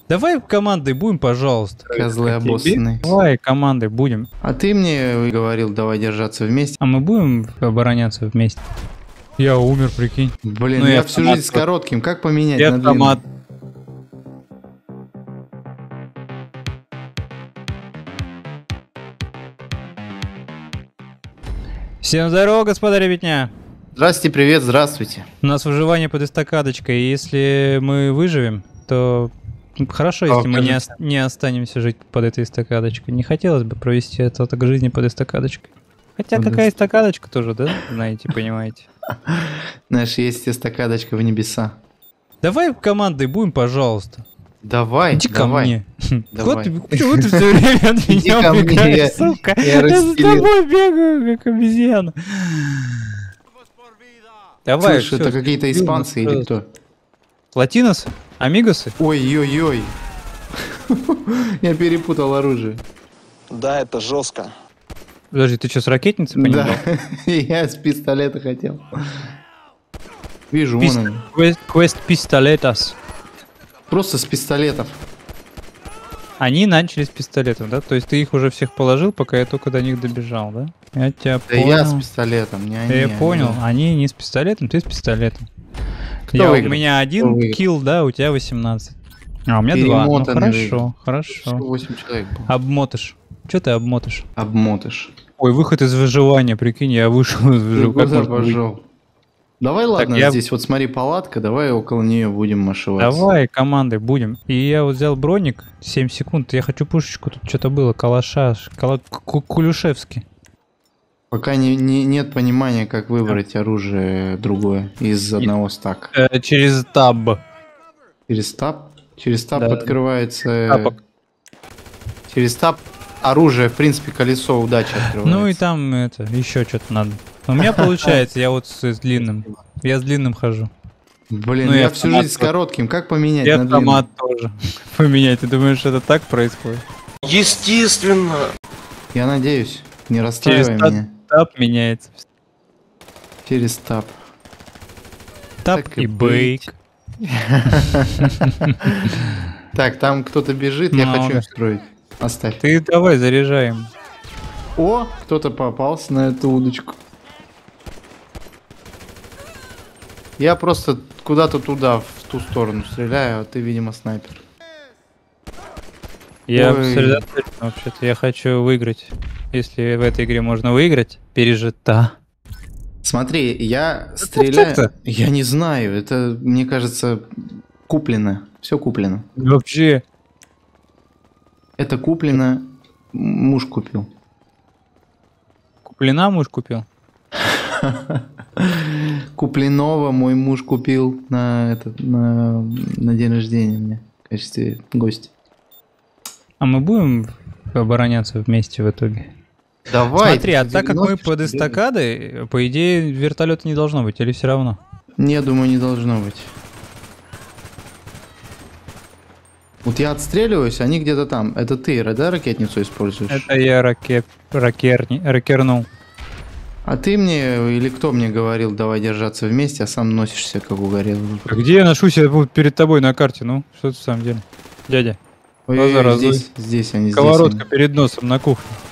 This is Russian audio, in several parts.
Давай командой будем, пожалуйста. Козлы обоссанные. Давай командой будем. А ты мне говорил, давай держаться вместе. А мы будем обороняться вместе? Я умер, прикинь. Блин, Ну, я я всю автомат жизнь с коротким. Как поменять Я на длинный? автомат. Всем здорово, господа ребятня. Здрасте, привет, здравствуйте. У нас выживание под эстакадочкой, и если мы выживем, то хорошо, если мы не останемся жить под этой эстакадочкой. Не хотелось бы провести остаток жизни под эстакадочкой. Хотя какая эстакадочка тоже, да? Знаете, понимаете. Знаешь, есть эстакадочка в небеса. Давай командой будем, пожалуйста. Давай, Иди ко давай. мне. Давай. Почему ты все время от Иди ко меня мне, убегаешь, сука? я Я за расстелил. тобой бегаю, как обезьяна. Давай, Слушай, всё, это какие-то сбил испанцы нас или просто. кто? Латиносы? Амигосы? Ой-ой-ой. Я перепутал оружие. Да, это жестко. Подожди, ты что, с ракетницей понимал? Да, я с пистолета хотел. Вижу, вон они. Квест пистолетас. Просто с пистолетов. Они начали с пистолетов, да? То есть ты их уже всех положил, пока я только до них добежал, да? Я тебя Да понял. я с пистолетом, не они. Я понял. Они не с пистолетом, ты с пистолетом. Кто выиграл? У меня один Кто выиграл? килл, да, у тебя 18. А у меня 2. Ну Перемотанный выиграл. хорошо. Всего 8 человек было. Обмотыш. Че ты обмотыш? Обмотыш. Ой, выход из выживания, прикинь, я вышел из Ты выживания. куда пошел? Давай, ладно, я- здесь вот смотри, палатка, давай около нее будем маршировать. Давай командой будем. И я вот взял броник, 7 секунд, я хочу пушечку, тут что-то было, калаша, Кулюшевский. Пока нет понимания, как выбрать оружие другое из одного стака. Через таб. Через таб? Через таб Да. открывается... Тапок. Через таб оружие, в принципе, колесо удачи открывается. Ну и там это, еще что-то надо. У меня получается, я вот с длинным. Я с длинным хожу. Блин, ну и я всю автомат жизнь с коротким. Как поменять И на длинный? автомат тоже поменять. Ты думаешь, это так происходит? Естественно. Я надеюсь, не Через расстраивай меня. таб меняется. Через таб. Таб Так и и быть. бейк. Так, там кто-то бежит, я Ну, хочу да. им строить. Оставь. Ты давай заряжаем. О, кто-то попался на эту удочку. Я просто куда-то туда, в ту сторону стреляю, а ты, видимо, снайпер. Я Ой. сосредоточен вообще-то. Я хочу выиграть. Если в этой игре можно выиграть, пережита. Смотри, я стреляю... так-то? Я не знаю, это, мне кажется, куплено. Все куплено. Вообще. Это куплено, муж купил. Куплена муж купил? Купленного мой муж купил на день рождения мне в качестве гостя. А мы будем обороняться вместе в итоге? Давай. Смотри, а ты так как мы одиночек, под что ли? эстакадой, по идее, вертолета не должно быть, или все равно? Не, думаю, не должно быть. Вот я отстреливаюсь, они где-то там. Это ты, да, ракетницу используешь? Это я ракернул. А ты мне или кто мне говорил, давай держаться вместе, а сам носишься, как угорелый. А где я ношусь? Я вот перед тобой на карте, ну, что ты в самом деле? Дядя, Ой, глаза разуй. здесь они, сковородка здесь перед носом на кухне. они.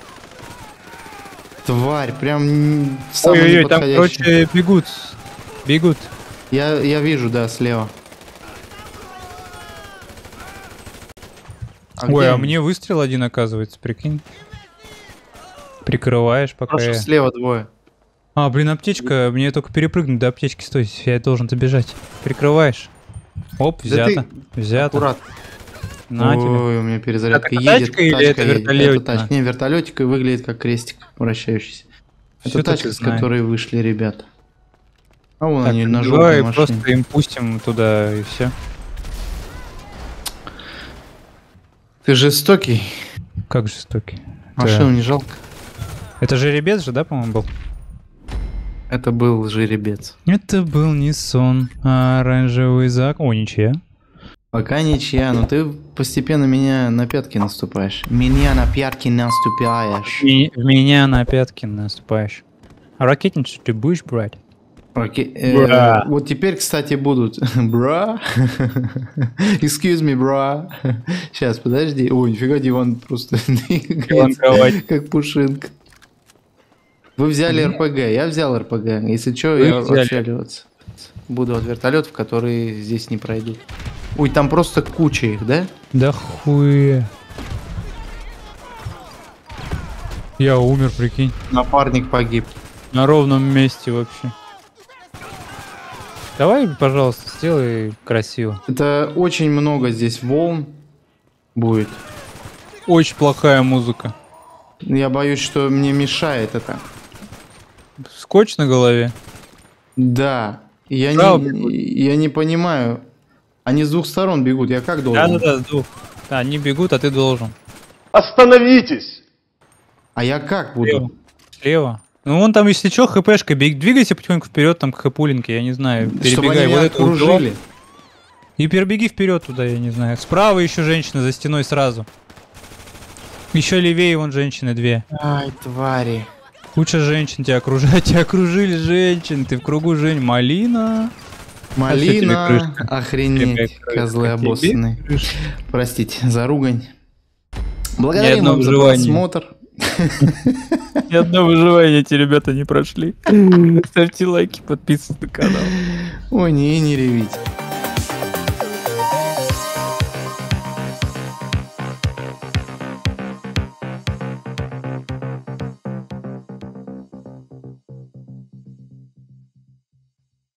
Тварь, прям в самый Ой-ой-ой, там, неподходящий. короче, бегут. Я вижу, да, слева. Ой, где а они? мне выстрел один оказывается, прикинь. Прикрываешь, пока Хорошо, я... слева двое. А, блин, аптечка, мне только перепрыгнуть до аптечки, стой, я должен добежать. Прикрываешь. Оп, Да взято, ты взято. аккуратно. На тебе. Ой, у меня перезарядка Это едет. тачка или это едет. вертолетина? Это тачка. Не, вертолетик и выглядит как крестик вращающийся. Всё-то Это тачка, ты с знаешь. которой вышли ребята. А вон Так, они на давай желтой машине. просто им пустим туда и все. Ты жестокий. Как жестокий. Машину не жалко. Это жеребец же, да, по-моему, был? Это был жеребец. Это был не сон, а оранжевый зак. О, ничья. Пока ничья, но ты постепенно меня на пятки наступаешь. Меня на пятки наступаешь. В меня на пятки наступаешь. А ракетницу ты будешь брать? Окей. Бра. Вот теперь, кстати, будут. Бра. Excuse me, бра. Сейчас, подожди. Ой, нифига, диван просто двигается, как пушинка. Вы взяли РПГ, я взял РПГ. Если что, я отчаливаться. Буду от вертолетов, которые здесь не пройдут. Ой, там просто куча их, да? Да хуя. Я умер, прикинь. Напарник погиб. На ровном месте вообще. Давай, пожалуйста, сделай красиво. Это очень много здесь волн будет. Очень плохая музыка. Я боюсь, что мне мешает это. Скотч на голове? Да. Я не понимаю. Они с двух сторон бегут. Я как должен? Да, с двух. Да, они бегут, а ты должен. Остановитесь! А я как буду? Слева. Ну вон там, если что, хпшка, двигайся потихоньку вперед, там к хэпулинке, я не знаю. Чтобы Перебегай они вот меня эту окружили. и перебеги вперед туда, я не знаю. Справа еще женщина за стеной сразу. Еще левее вон женщины две. Ай, твари. Куча женщин тебя окружают, тебя окружили женщин, ты в кругу жень. Малина. Малина. Охренеть, Тебе козлы крышка. обоссанные. Простите за ругань. Ни Благодарим одно вам за выживание. просмотр. Ни одно выживание эти ребята не прошли. Ставьте лайки, подписывайтесь на канал. Ой, не ревите.